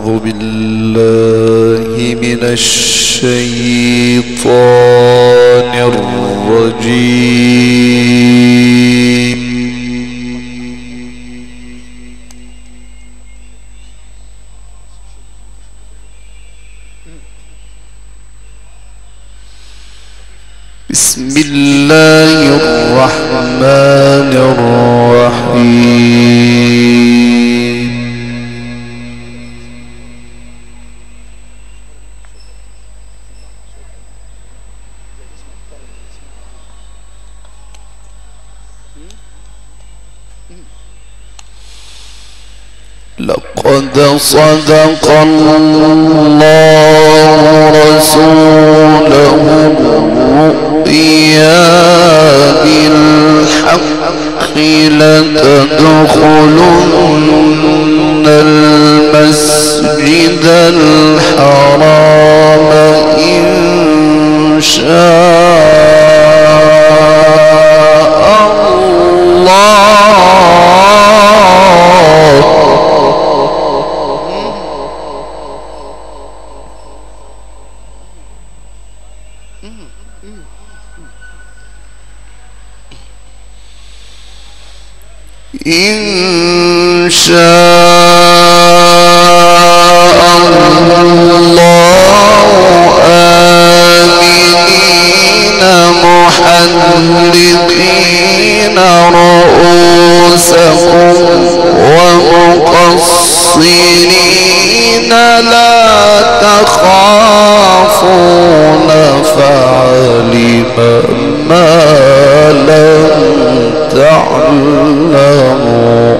أعوذ بالله من الشيطان الرجيم. بسم الله الرحمن الرحيم. لقد صدق الله رسوله الرؤيا بالحق لتدخلن المسجد الحرام إن شاء إن شاء الله آمنين محلقين رؤوسكم ومقصرين لا تخافون فعلم ما لم تعلموا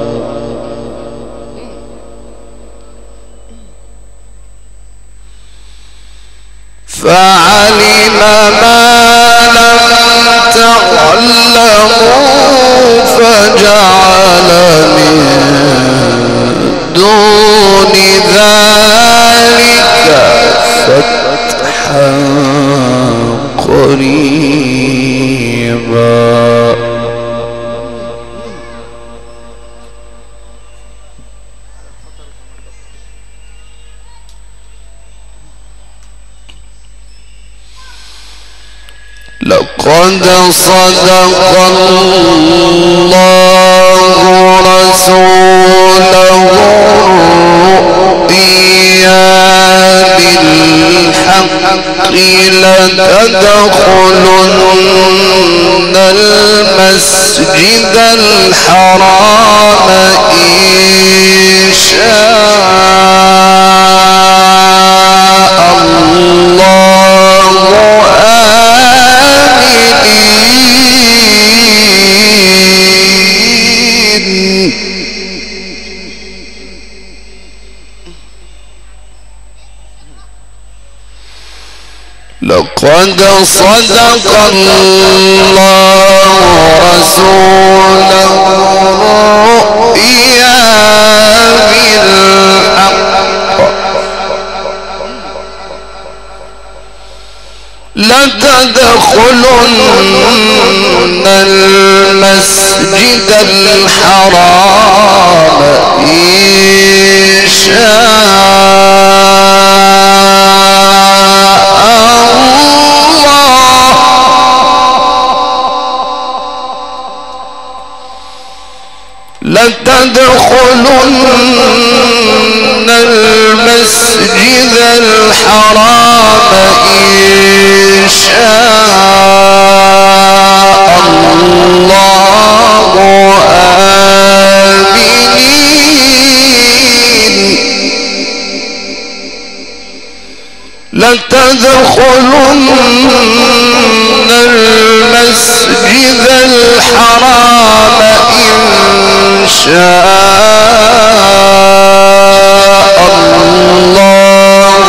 فعلم ما لم تعلموا فجعل من دون ذلك فتحا قريبا. لقد صدق الله رسوله الرؤيا بالحق لتدخلن المسجد الحرام إن شاء الله لقد صدق الله رسوله الرؤيا بالحق لتدخلن المسجد الحرام إن شاء لتدخلن المسجد الحرام إن شاء الله آمنين لتدخلن المسجد الحرام إن شاء الله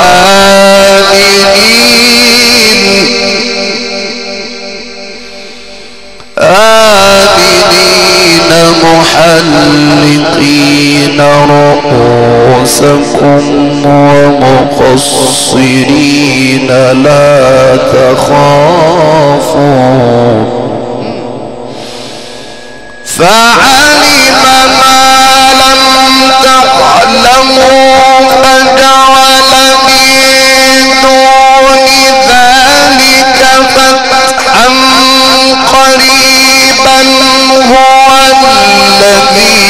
آمنين محلقين رؤوسكم ومقصرين لا تخافون فعلم ما لم تعلموا فجعل من دون ذلك فتحا قريبا هو الذي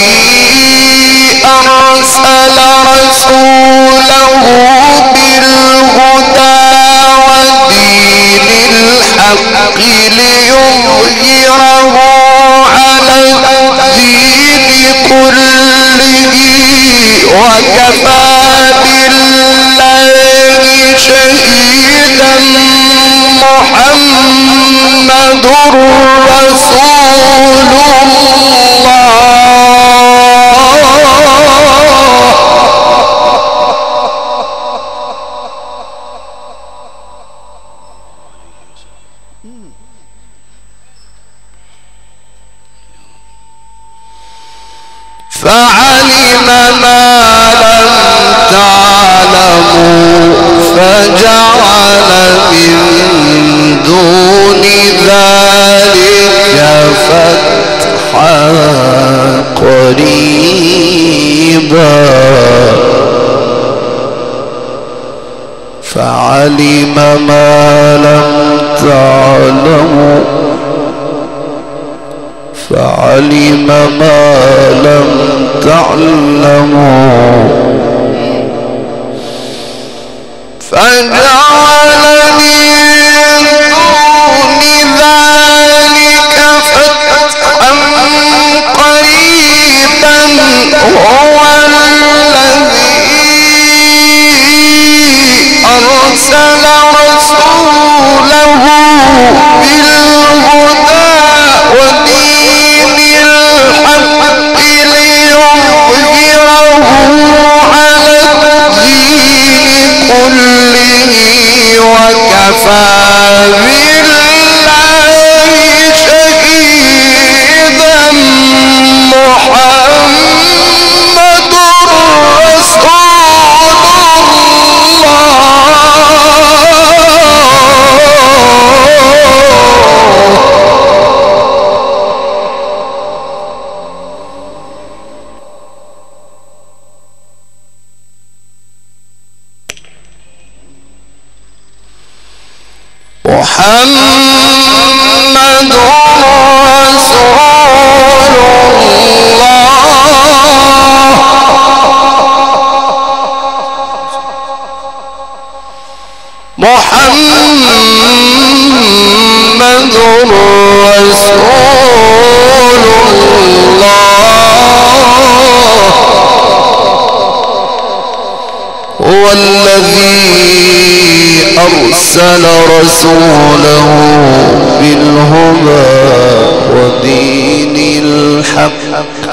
أرسل رسوله بالهدى ودين الحق ليظهره على الدين كله وكفى بالله شهيدا محمد رسول الله. فعلم ما لم تعلموا فجعل من دون ذلك فتحا قريبا. فعلم ما لم تعلموا فعلم ما لم تعلموا فجعل من دون ذلك فتحا قريبا هو الذي أرسل رسوله بالهدى ودين الحق ليظهره على الدين كله وكفى بالله شهيدا محمد رسول محمد رسول الله. محمد رسول الله هو الذي أرسل رسوله بالهدى ودين الحق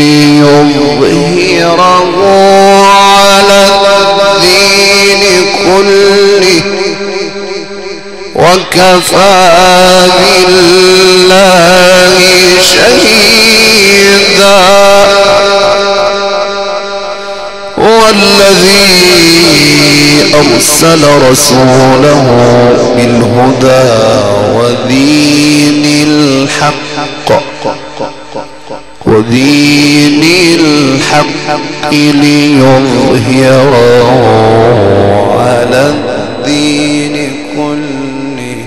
ليظهره على الدين كله وكفى بالله شهيدا. هو الذي أرسل رسوله بالهدى ودين الحق ليظهره على الدين كله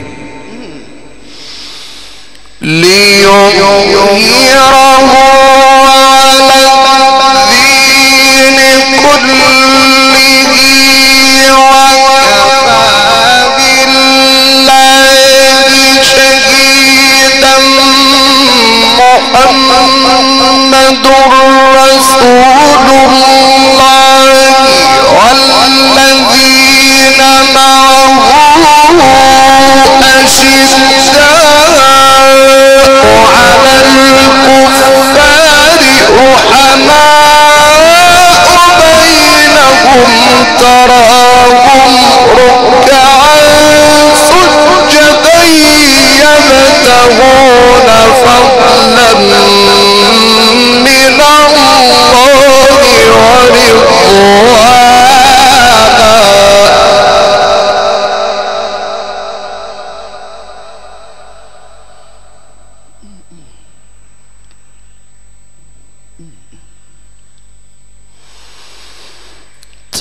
محمد رسول الله والذين معه أشداء على الكفار رحماء بينهم تراهم ركعا سجدا يبتغون فضلا من الله ورضوانا.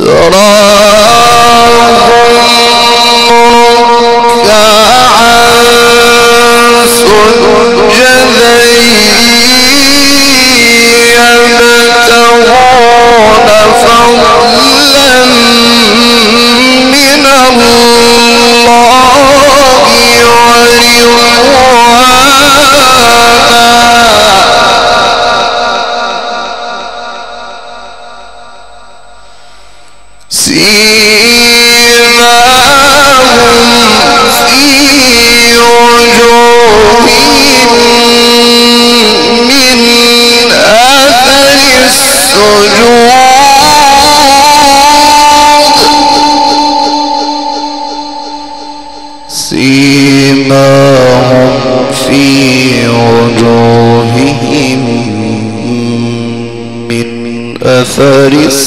أثر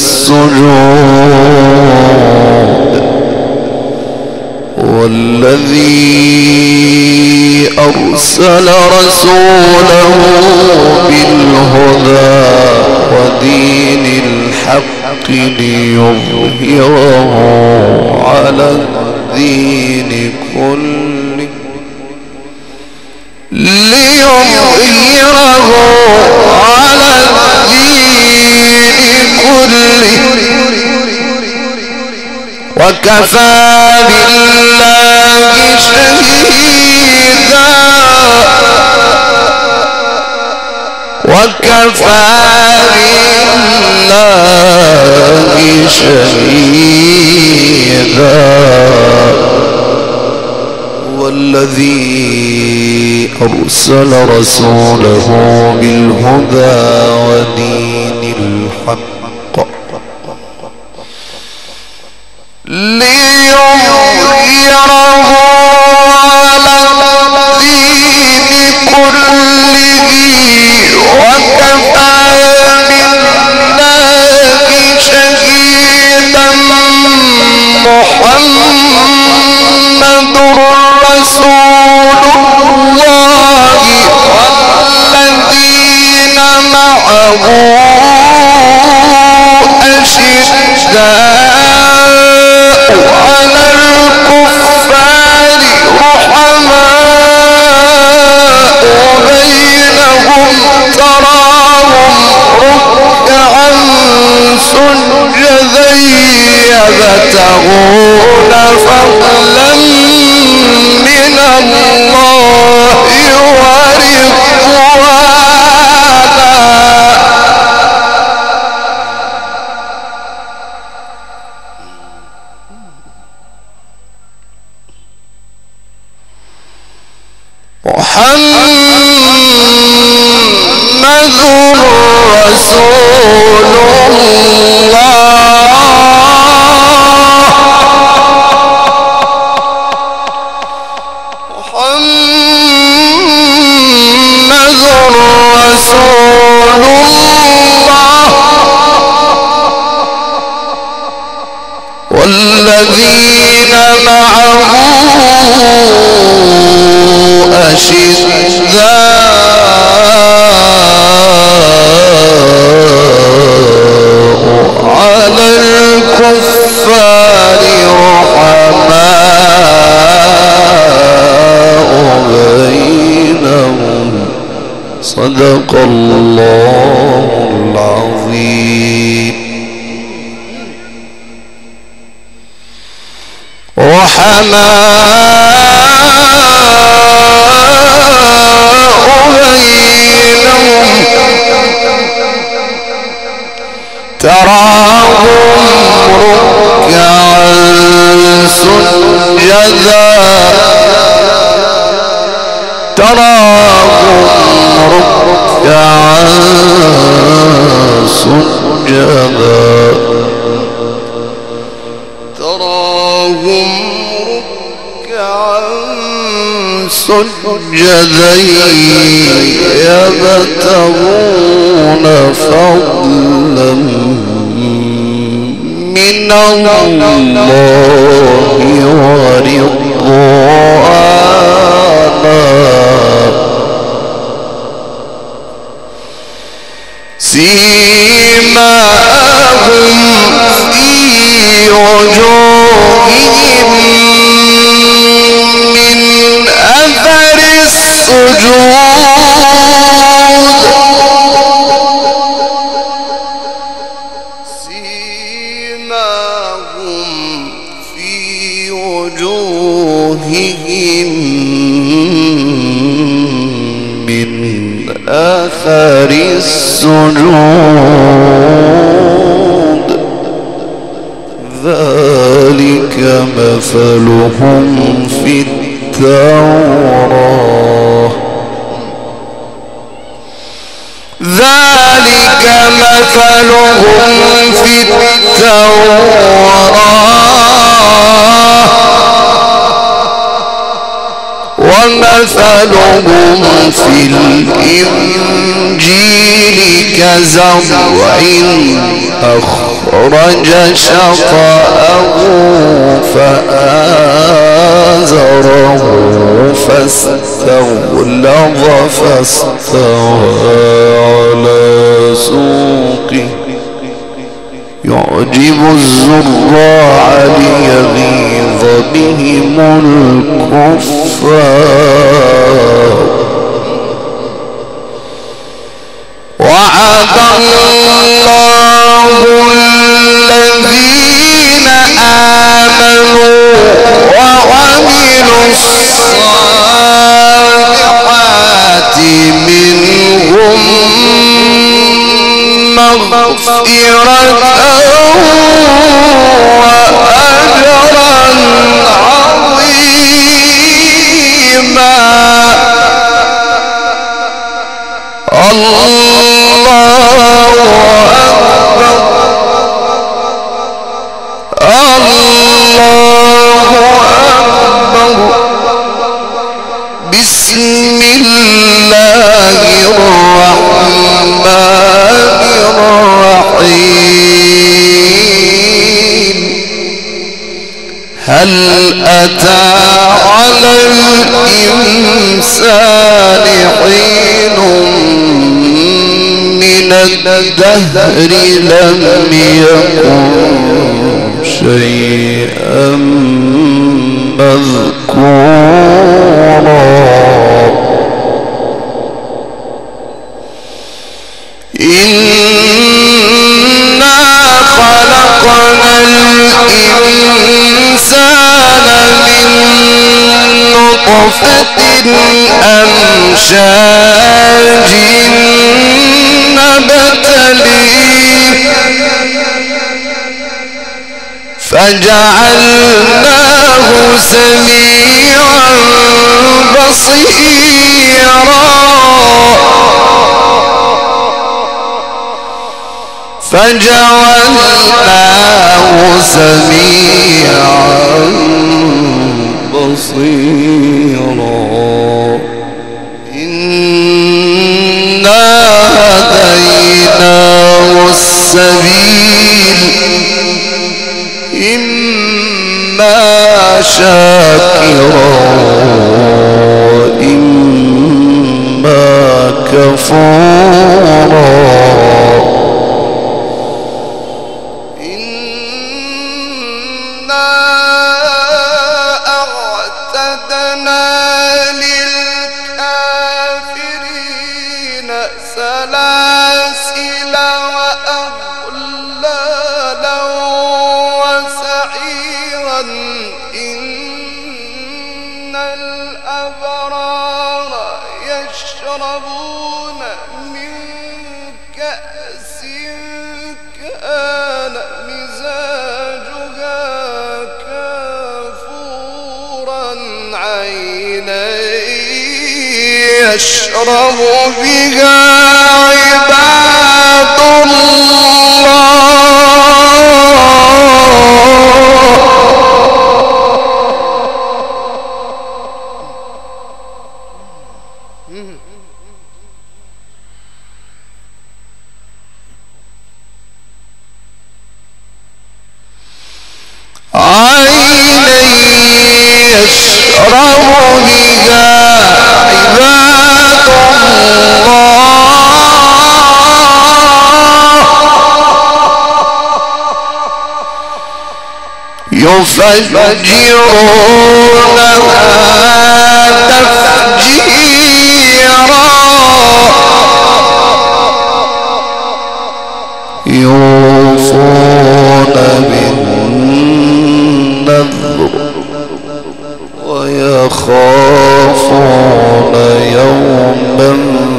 السجود والذي أرسل رسوله بالهدى ودين الحق ليظهره على الدين كله على الدين كله وكفى بالله شهيدا وكفى بالله شهيدا والذي أرسل رسوله بالهدى ودين الحق ليظهره على الدين كله وكفى بالله شهيدا محمد رسول الله والذين معه أشداء على الكفار رحماء بينهم تراهم ركعا سجدا يبتغون فضلا من الله ورضوانا محمد رسول الله محمد رسول الله والذين معه أشداء على الكفار رحماء بينهم صدق الله العظيم تراهم ركعا سجدا تراهم ركعا سجدا تراهم ركعا سجدا يبتغون فضلا من الله ورضوانا سيماهم في من أثر السجود سيماهم في وجوههم من أثر السجود ذلك مثلهم في التوراة ذلك مثلهم في التوراة ومثلهم في الإنجيل كزرع أخرج شطأه فآزره فاستغلظ فاستوى على سوقه يعجب الزراع ليغيظ بهم الكفار وعد الله الذين آمنوا وعملوا الصالحات منهم مغفرة وأجرا عظيما بسم الله الرحمن الرحيم هل أتى على الإنسان حين من الدهر لم يكن شيئا مذكورا إنا خلقنا الإنسان من نطفة أمشاج نبتليه فجعلناه سميعا بصيرا فجعلناه سميعا بصيرا إنا هديناه السبيل إما شاكرا إما كفورا إنا أعتدنا للكافرين سلاسل وأغلالا وسعيرا إن الأبرار يشربون من كأس كان مزاجها كافورا عينا يشرب بها عباد الله عينا يشرب بها عباد الله يفجرونها تفجيرا يوفون بالنذر ويخافون يوما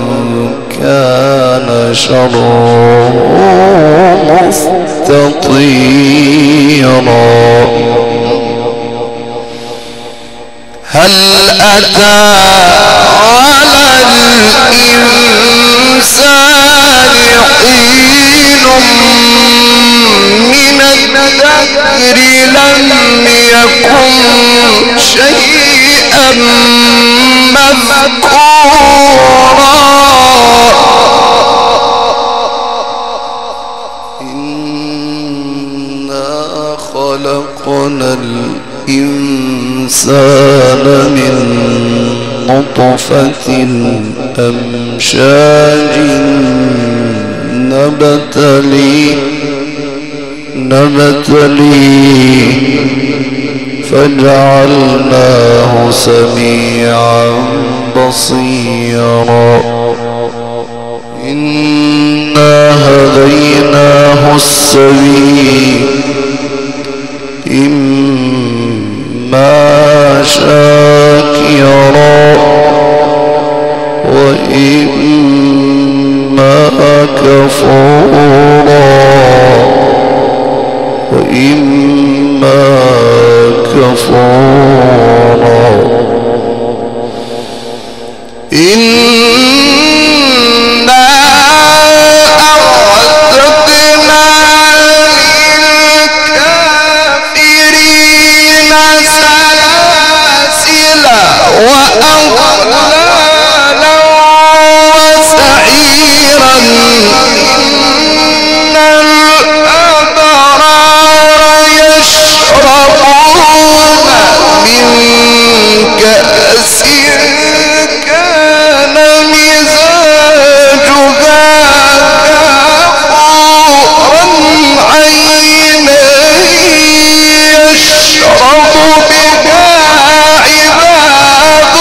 كان شره مستطيرا هل أتى على الإنسان حين من الدهر لم يكن شيئا مذكورا إنا خلقنا الإنسان من نطفة أمشاج نبتليه فجعلناه سميعا بصيرا إنا هديناه السبيل إما شاكرا وإما كفورا وإما كفورا إنا أعتدنا للكافرين سلاسل وأغلالا وسعيرا إن الأبرار يشربون من كأس كان مزاجها كافورا عينا يشرب بها عباد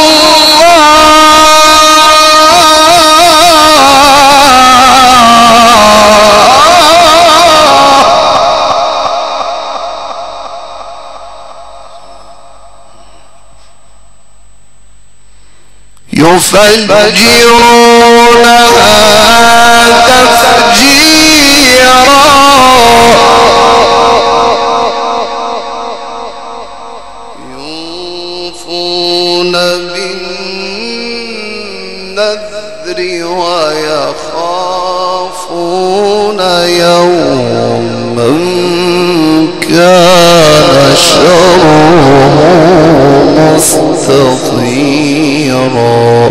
يفجرونها تفجيرا يوفون بالنذر ويخافون يوما كان شره مستطيرا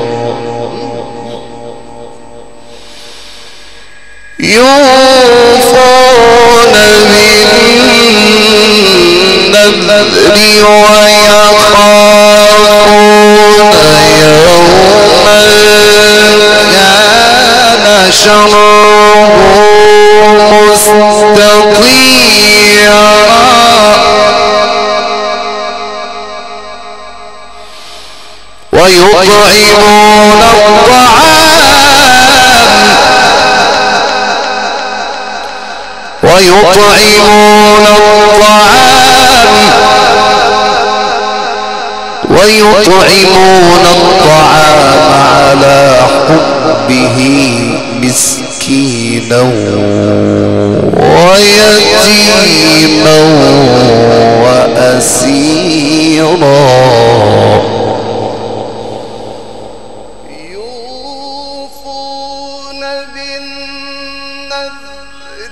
يوفون بالنذر ويخافون يوما كان شره مستطيرا ويطعمون الطعام على حبه مسكينا ويتيما وأسيرا يوفون بالنذر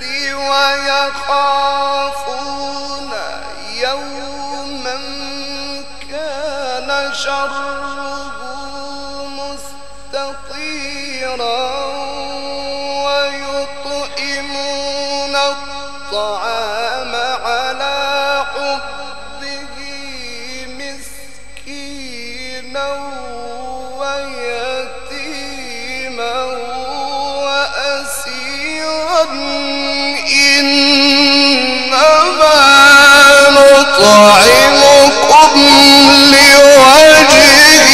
ويخافون يوما كان شره مستطيرا ويطعمون الطعام على حبه مسكينا ويتيما وأسيرا إنما نطعمكم لوجه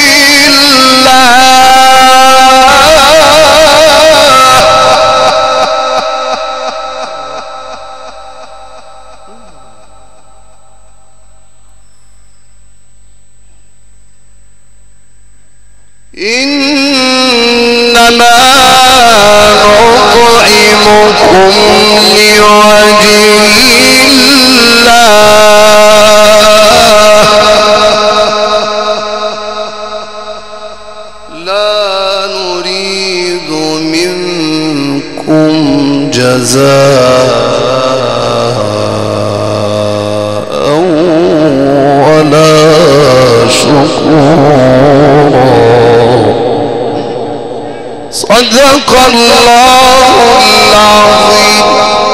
إنما نطعمكم لوجه لا نريد منكم جزاء ولا شكورا. صدق الله العظيم.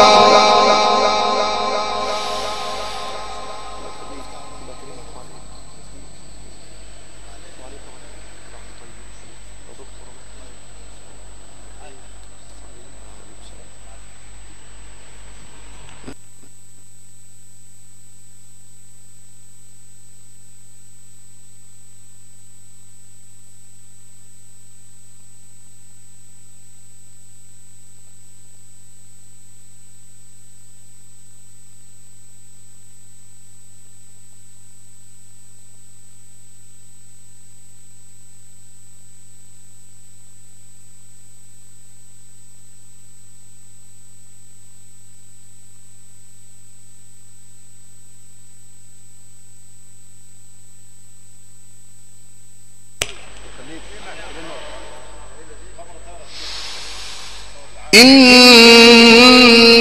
إن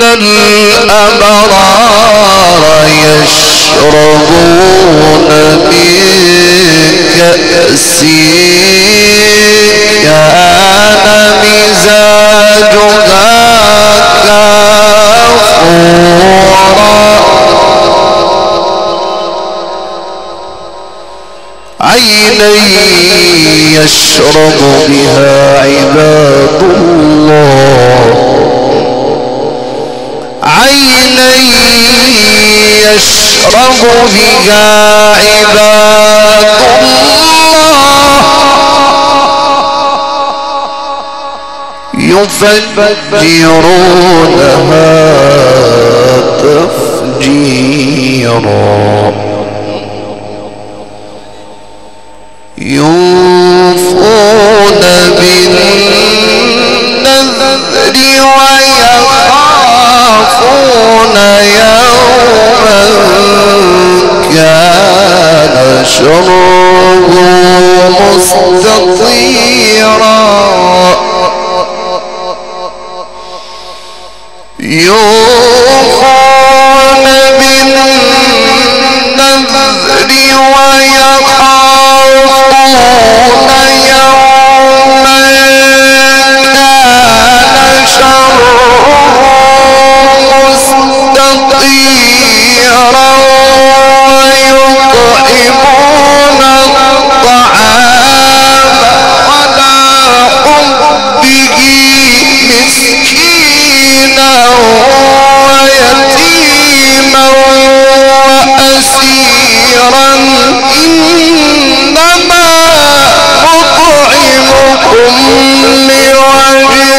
الأبرار يشربون من كأس كان مزاجها كافورا عينا يشرب بها عباد الله عينا يشرب بها عباد الله يفجرونها تفجيرا يوفون بالنذر ويخافون يوما كان شره مستطيرا يوفون بالنذر ويخافون يوما كان شره مستطيرا ويطعمون الطعام على حبه مسكينا ويتيما وأسيرا إنما نطعمكم لوجه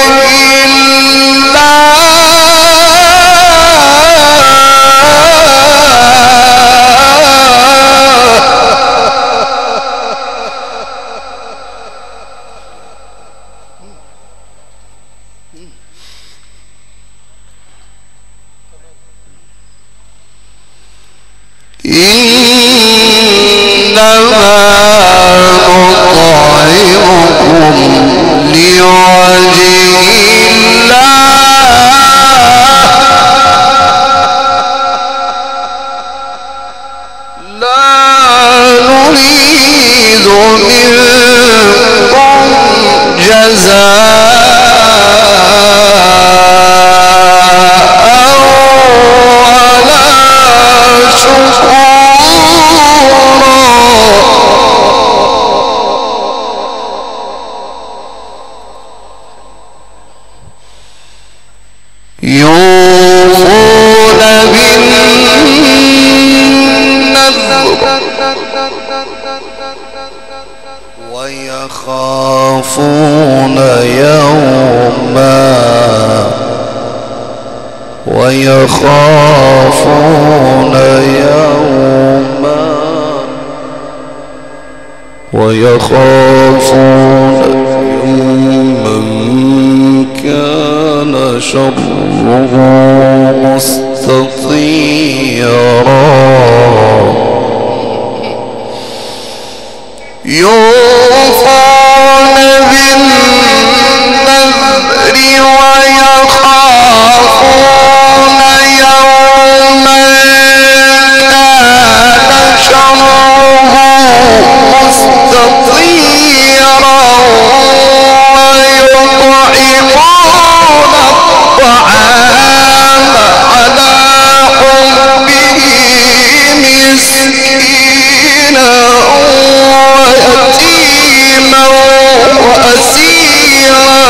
إنما نطعمكم لوجه لا نريد منكم جزاء ولا شكورا. يوفون بالنذر يوما ويخافون يوما كان شره مستطيرا يوفون بالنذر ويخافون يوما كان شره مستطيرا ويطعمون الطعام على حبه مسكينا ويتيما وأسيرا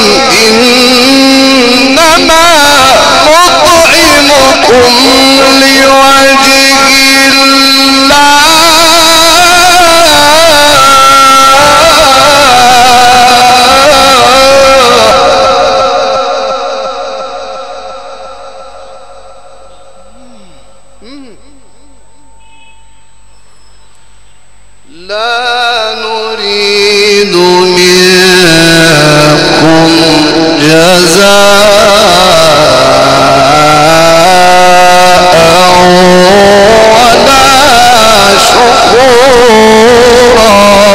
إنما نطعمكم لوجه لا نريد منكم جزاء ولا شكورا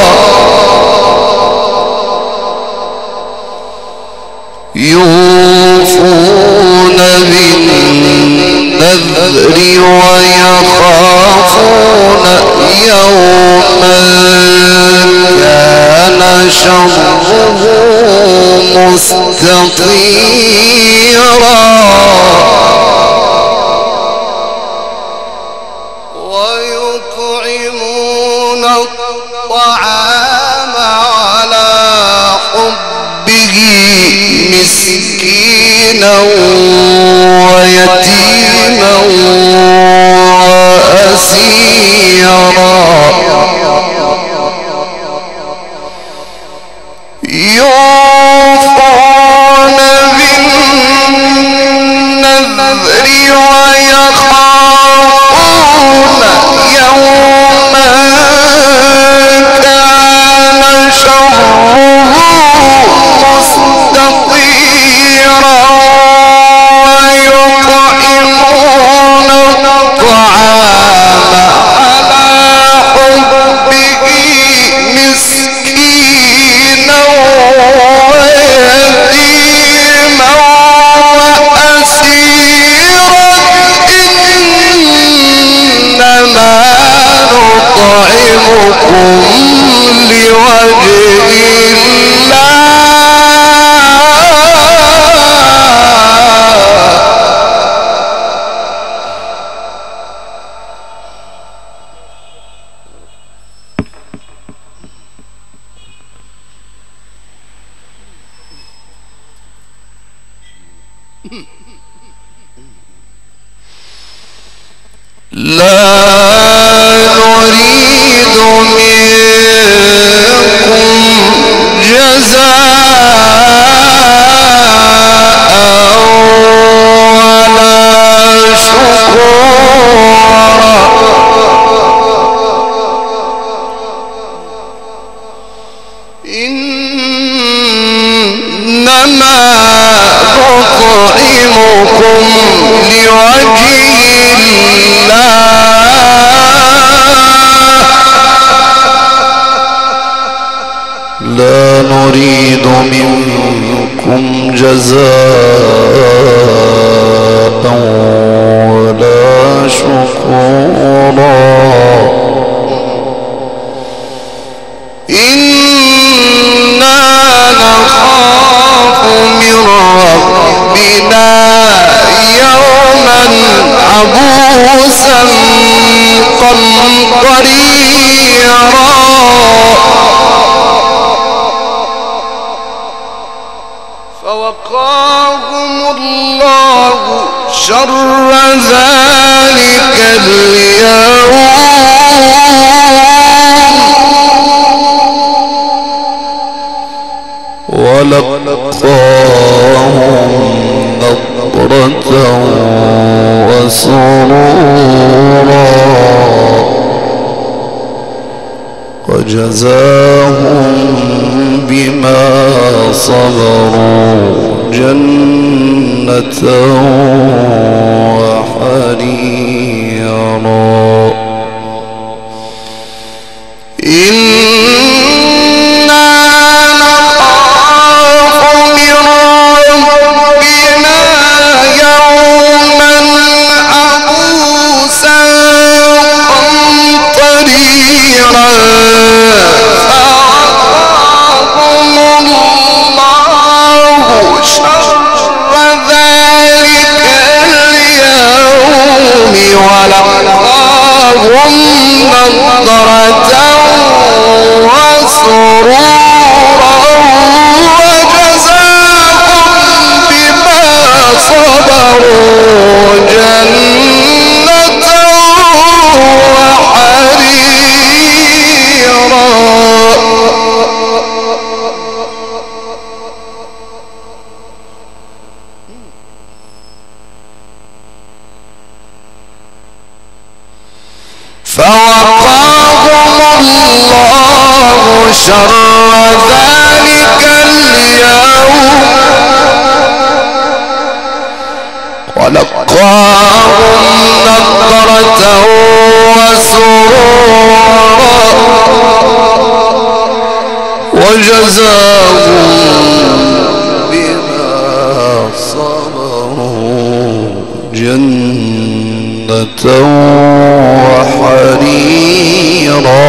يوفون بالنذر ويخافون يوما كان شره مستطيرا ويطعمون الطعام على حبه مسكينا ويتيما وأسيرا يوفون بالنذر ويخافون يوما كان شره مستطيرا ويطعمون الطعام على حبه مسكينا ويتيما وأسيرا إنما نطعمكم لوجه لا نريد منكم جزاء ولا شكورا إنما نطعمكم لوجه لا نريد منكم جزاء ولا شكورا إنا نخاف من ربنا يوما عبوسا قمطريرا فوقاهم الله شر ذلك اليوم ولقد وسرورا وجزاهم بما صبروا جنة وحريرا فوقاهم الله شر ذلك اليوم ولقاهم نضرة وسرورا وجزاهم بما صبروا جنة وحريرا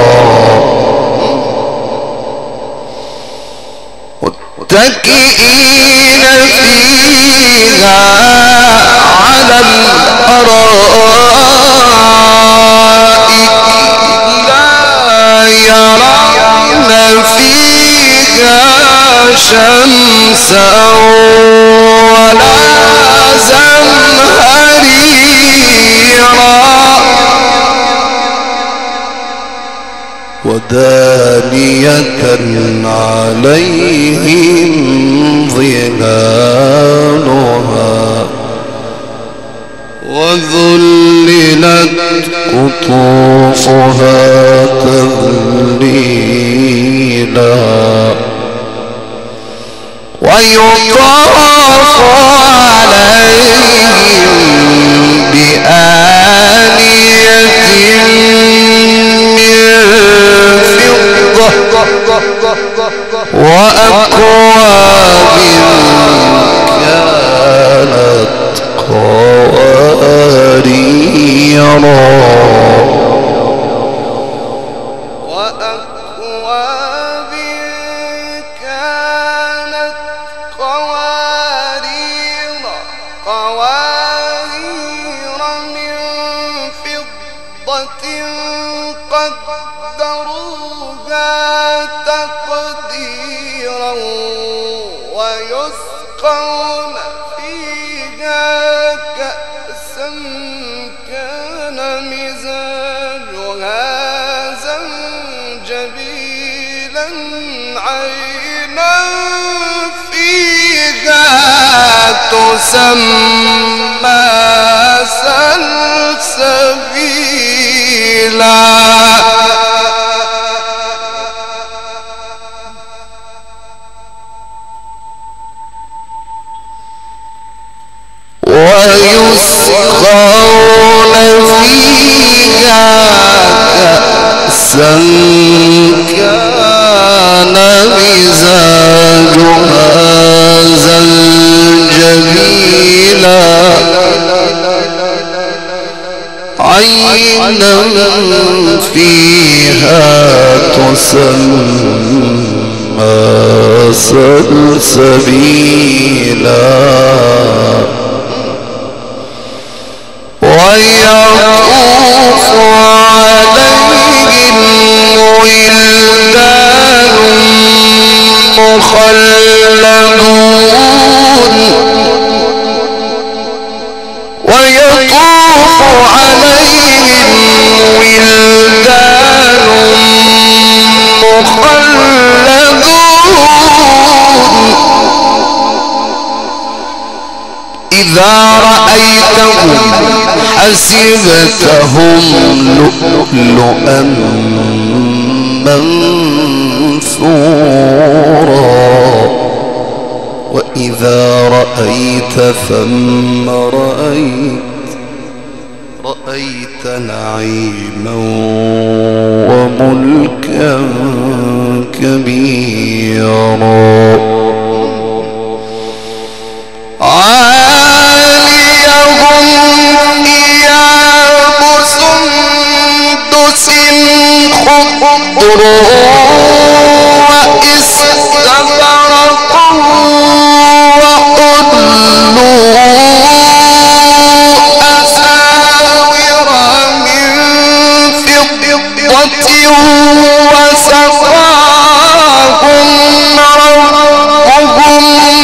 متكئين فيها على الأرائك لا يرون فيها شمسا ولا زمهريرا ودانية عليهم ظلالها وذللت قطوفها تذليلا ويطاف عليهم بآنية من فضة وأكواب كانت قواريرا ويسقون فيها كأسا كان مزاجها زنجبيلا عينا فيها تسمى سلسبيلا ويسقون فيها كأسا كان مزاجها زنجبيلا عينا فيها تسمى سلسبيلا ويطوف عليهم ولدان مخلدون ويطوف عليهم ولدان مخلدون وإذا رأيتهم حسبتهم لؤلؤا منثورا وإذا رأيت ثم رأيت نعيما وملكا كبيرا عاليهم ثياب سندس خضر واستبرق وحلوا أساور من فضة وسقاهم ربهم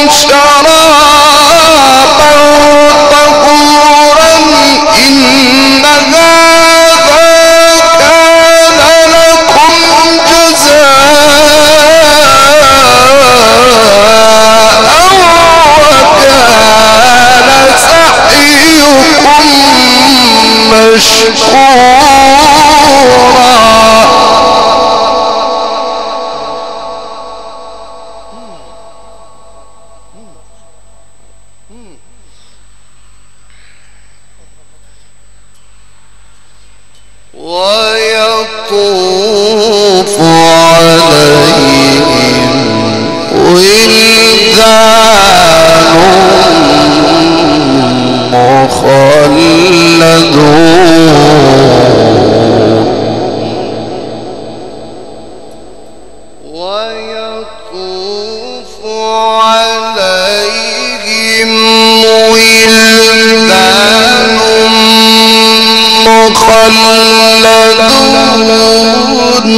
شرابا طهورا إن هذا كان لكم جزاء وكان سعيكم مشكورا ويطوف عليهم ولدان مخلدون ويطوف عليهم ولدان مخلدون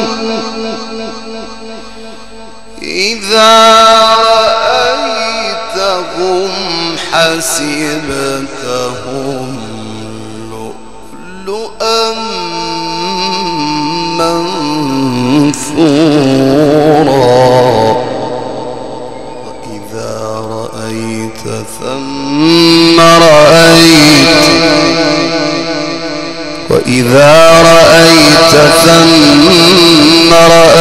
إذا رأيتهم حسبتهم لؤلؤا منثورا وإذا رأيت ثم وإذا رأيت ثم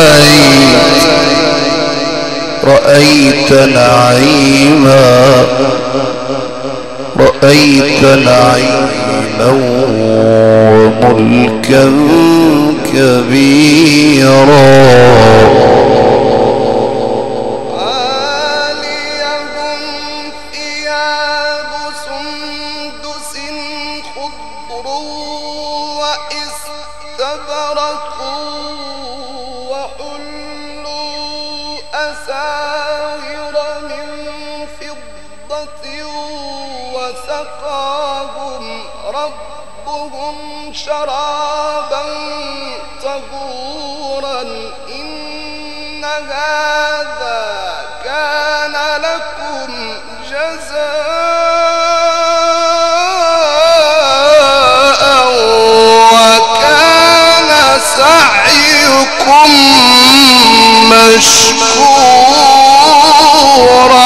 رأيت نعيما وملكا كبيرا عاليهم ثياب سندس خضر واستبرقوا وحلوا أساور من فضة وسقاهم ربهم شرابا طهورا إن هذا كان لكم جزاء وكان سعيكم مشكورا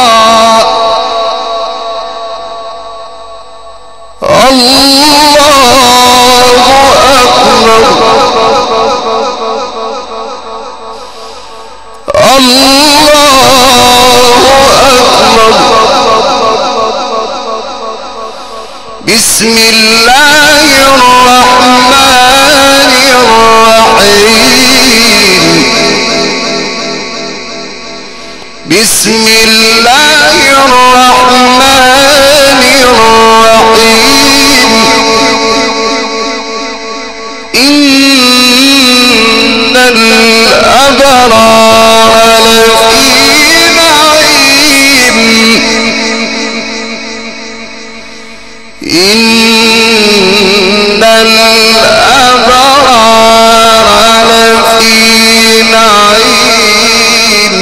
بسم الله الرحمن الرحيم بسم الله الرحمن الرحيم إن الأبرار لفي نعيم إن الأبرار لفي نعيم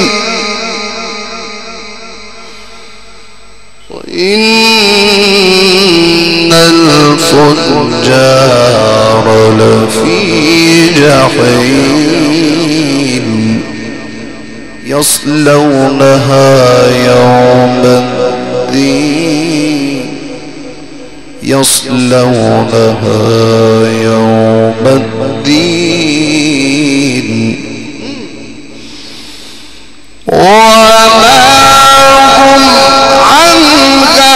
وإن الفجار لفي جحيم يصلونها يوم الدين يصلونها يوم الدين وما هم عنها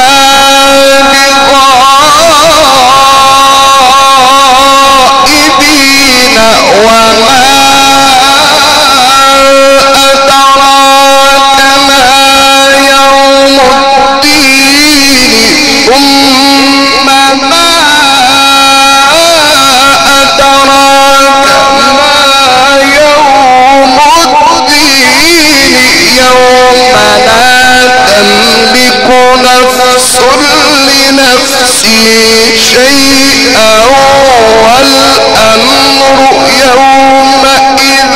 بغائبين وما أدراك ما يوم الدين ثم ما أدراك ما يوم الدين يوم لا تملك نفس لنفس شيئا والأمر يومئذ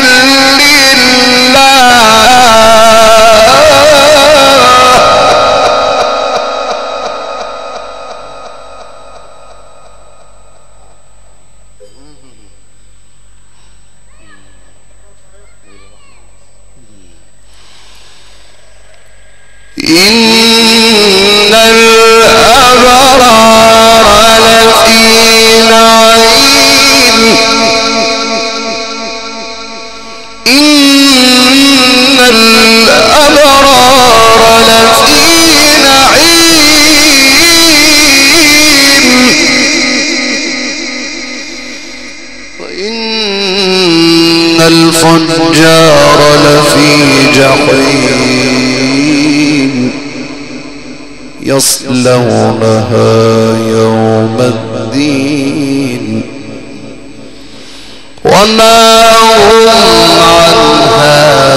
لله إن الأبرار لفي نعيم إن الأبرار لفي نعيم وإن الفجار لفي جحيم يصلونها يوم الدين وما هم عنها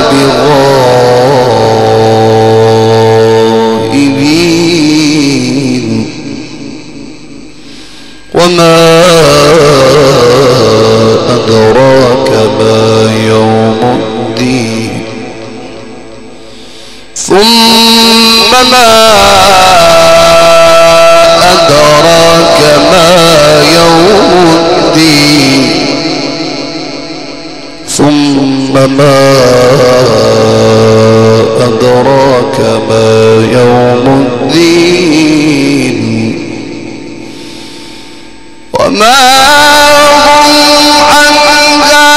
بغائبين وما أدراك ما يوم الدين ثم ما أدراك ما يوم الدين ثم ما أدراك ما يوم الدين وما هم عنها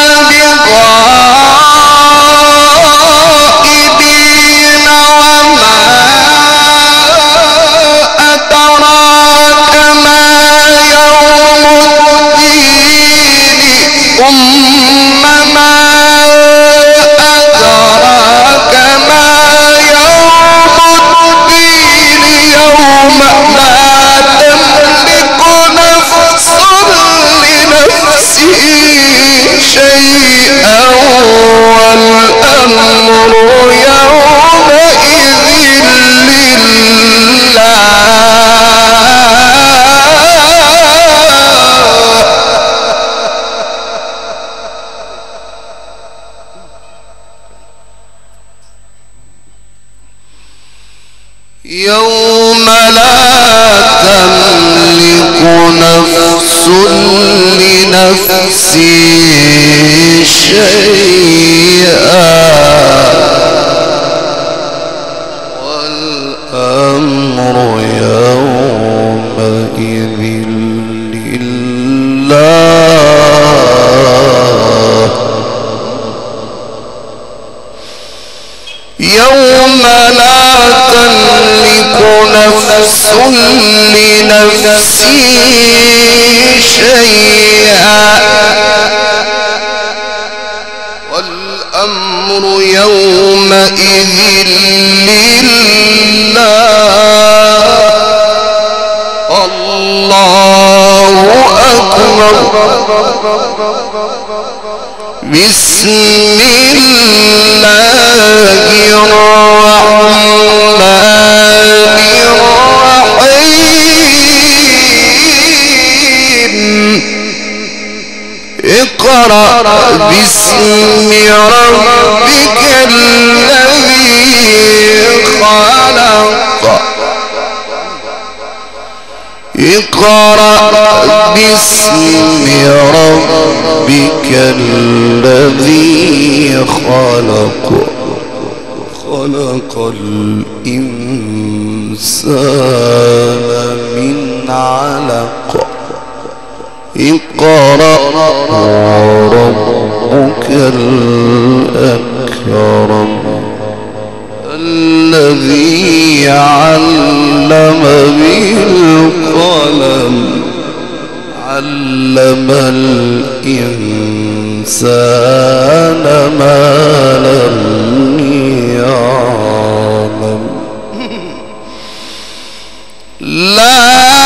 بغائبين وما أدراك ما يوم الدين ثم ما أدراك ما يوم الدين يوم لا تملك نفس لنفس شيئا والأمر يومئذ لله يوم لا تملك نفس لنفس شيئا والأمر يومئذ لله يوم لا تملك نفس لنفس شيئا والأمر يومئذ لله الله أكبر بسم الله الرحمن الرحيم اقرأ باسم ربك الذي خلق اقرأ باسم ربك الذي خلق خلق الإنسان من اقرأ وربك الأكرم الذي علم بالقلم علم الإنسان ما لم يعلم لا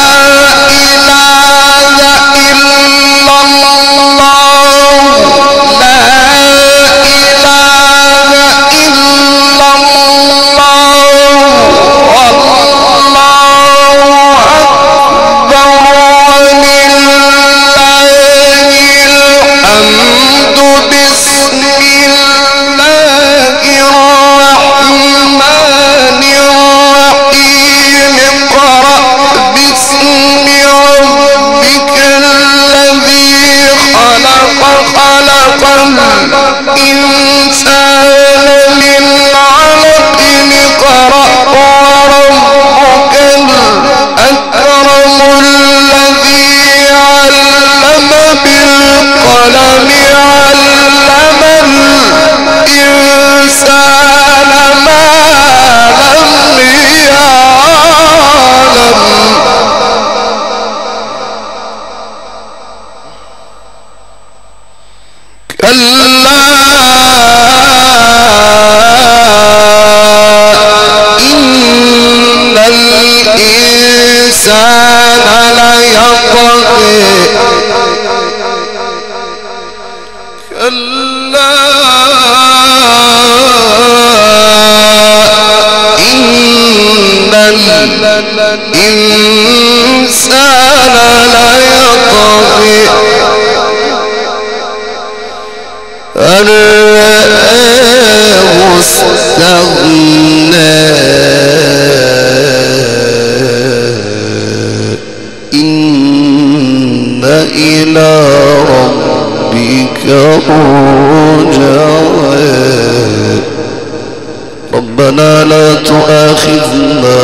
ربنا لا تؤاخذنا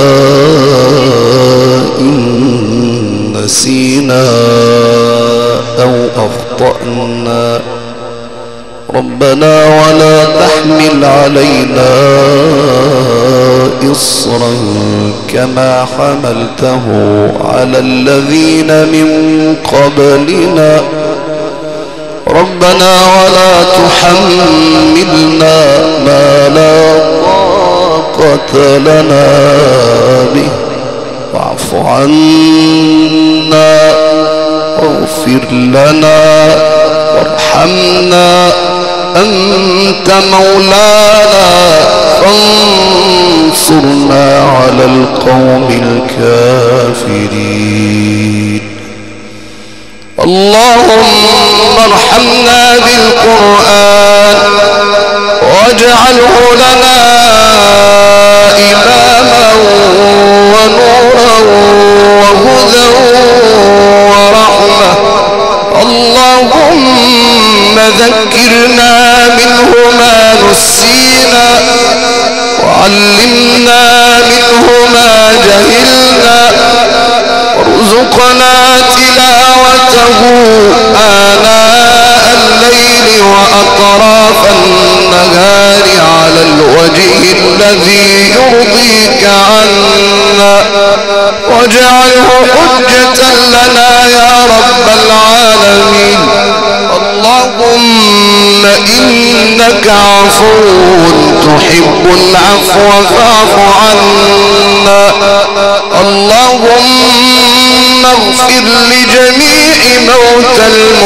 إن نسينا أو أخطأنا ربنا ولا تحمل علينا إصرا كما حملته على الذين من قبلنا ربنا ولا تحملنا ما لا طاقة لنا به واعف عنا واغفر لنا وارحمنا أنت مولانا فانصرنا على القوم الكافرين اللهم ارحمنا بالقرآن واجعله لنا إماما ونورا وهدى ورحمة اللهم ذكرنا منه ما نسينا وعلمنا منه ما جهلنا وارزقنا تلاوته آناء الليل وأطراف النهار على الوجه الذي يرضيك عنا واجعله حجة لنا يا رب العالمين اللهم إنك عفو تحب العفو فاعف عنا اللهم اغفر لجميع موتى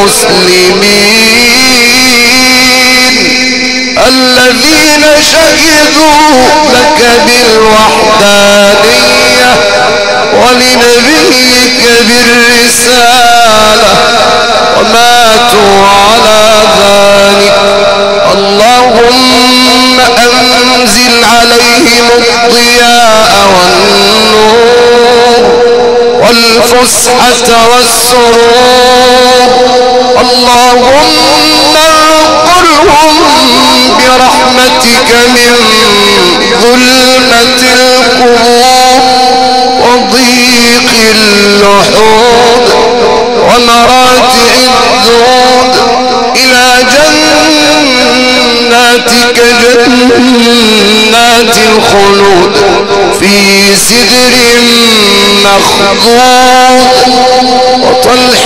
المسلمين الذين شهدوا لك بالوحدانية ولنبيك بالرسالة وماتوا على ذلك اللهم أنزل عليهم الضياء والنور والفسحة والسرور اللهم انقلهم برحمتك من ظلمة القبور وضيق اللحود ومراج عذود إلى جناتك جنات الخلود في سدر مخضود وطلح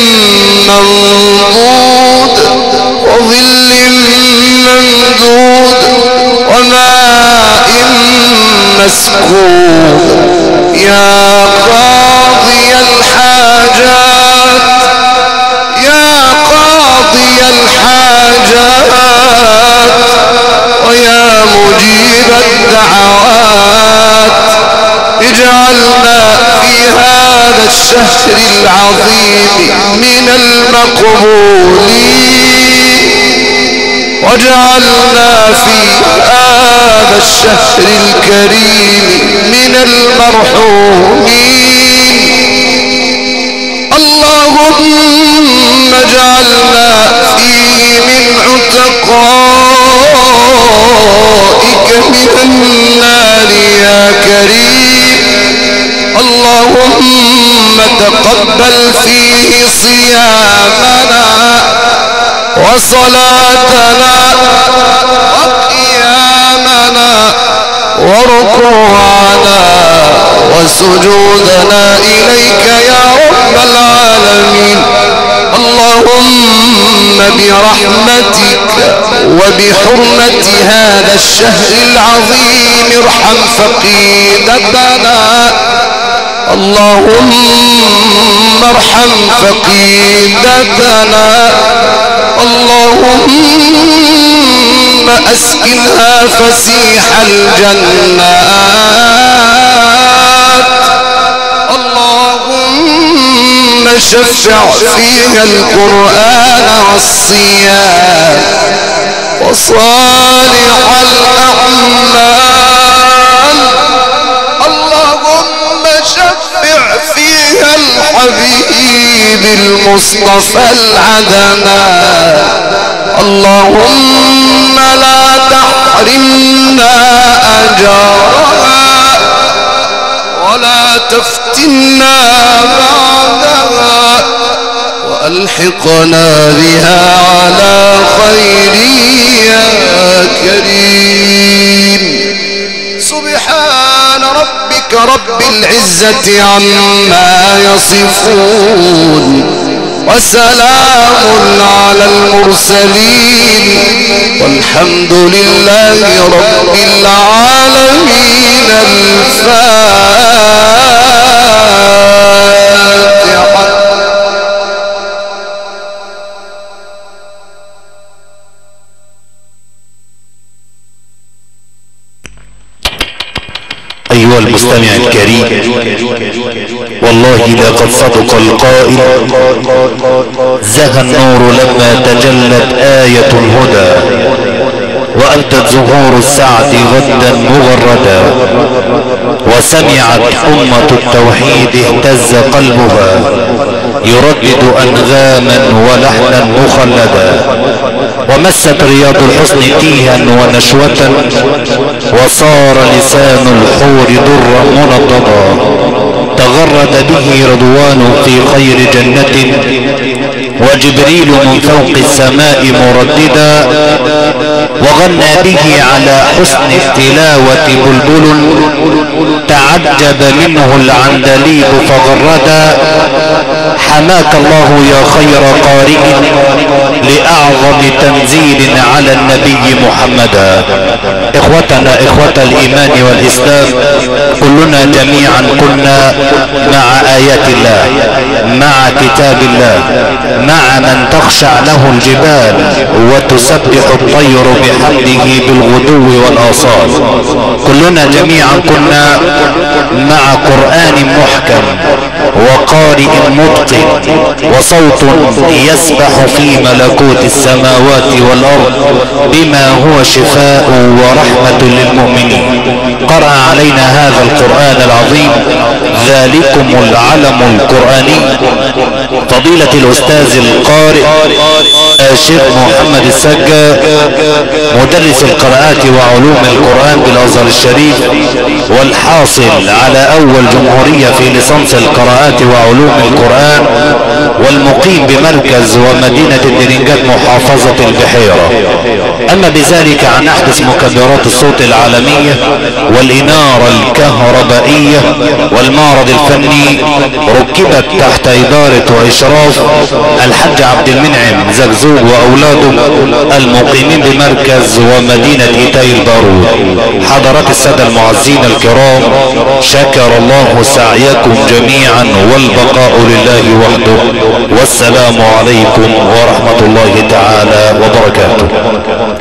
منضود وظل ممدود وماء مسكوب يا قاضي الحاجات يا قاضي الحاجات ويا مجيب الدعوات اجعلنا في هذا الشهر العظيم من المقبولين واجعلنا في هذا الشهر الكريم من المرحومين اللهم اجعلنا فيه من عتقائك من النار يا كريم اللهم تقبل فيه صيامنا وصلاتنا وقيامنا وركوعنا وسجودنا إليك يا رب العالمين اللهم برحمتك وبحرمة هذا الشهر العظيم ارحم فقيدتنا اللهم ارحم فقيدتنا اللهم اسكنها فسيح الجنات اللهم شفع فيها القرآن والصيام وصالح الأعمال اللهم شفع فيها الحبيب المصطفى العدنان اللهم لا تحرمنا أجرها ولا تفتنا بعدها وألحقنا بها على خير يا كريم سبحان ربك رب العزة عما يصفون وسلام على المرسلين والحمد لله رب العالمين الفاتحة أيها المستمع الكريم والله لقد صدق القائل زهى النور لما تجلت آية الهدى وأبدت زهور السعد غدا مغردا وسمعت أمة التوحيد اهتز قلبها يردد أنغاما ولحنا مخلدا ومست رياض الحسن تيها ونشوة وصار لسان الحور درا منضدا تغرد به رضوان في خير جنة وجبريل من فوق السماء مرددا وغنى به على حسن التلاوة بلبل تعجب منه العندليب فغردا حماك الله يا خير قارئ لأعظم تنزيل على النبي محمدا إخوتنا إخوة الإيمان والإسلام كلنا جميعا كنا مع آيات الله مع كتاب الله مع من تخشع له الجبال وتسبح الطير بحمده بالغدو والآصال كلنا جميعا كنا مع قرآن محكم وقارئ متقن وصوت يسبح في ملكوت السماوات والأرض بما هو شفاء ورحمة للمؤمنين قرأ علينا هذا القرآن العظيم ذلكم العلم القرآني فضيلة الأستاذ القارئ الشيخ محمد السجا مدرس القراءات وعلوم القرآن بالأزهر الشريف، والحاصل على أول جمهورية في ليسانس القراءات وعلوم القرآن، والمقيم بمركز ومدينة الدرنجات محافظة البحيرة. أما بذلك عن أحدث مكبرات الصوت العالمية والإنارة الكهربائية والمعرض الفني ركبت تحت إدارة وإشراف الحاج عبد المنعم زغزوغ وأولاده المقيمين بمركز ومدينة إيتاي البارود. حضرات السادة المعزين الكرام، شكر الله سعيكم جميعا والبقاء لله وحده، والسلام عليكم ورحمة الله تعالى وبركاته.